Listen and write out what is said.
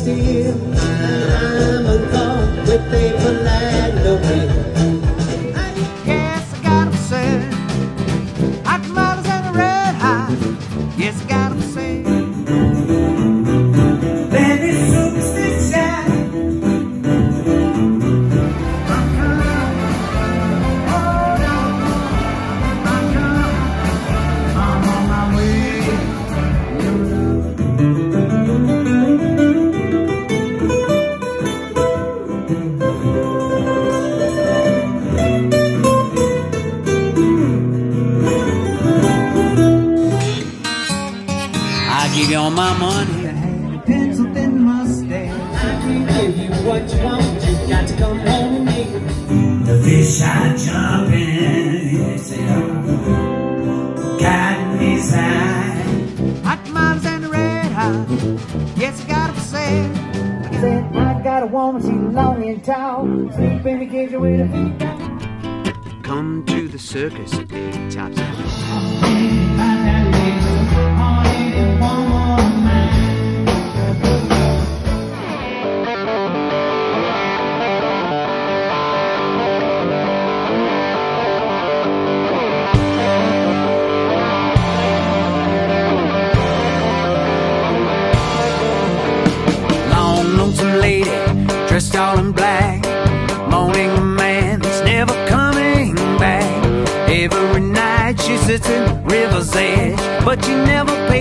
steel, and I'm in love with paper land of Yes, I got 'em said. Hot tamales and a red hot. Yes, I got 'em said. Baby, superstition. I'm on my way. I give you all my money, pencil thin mustache. I can give you what you want, you got to come home with me. The fish are jumping, they say, cotton is high. Hot tamales and the red hot, yes, I got 'em said. I got a woman, she's long and tall, sleep in the kitchen with her feet down. Come to the circus, big tops out. Lonesome lady, dressed all in black, moaning a man that's never coming back. Every night she sits in river's edge, but she never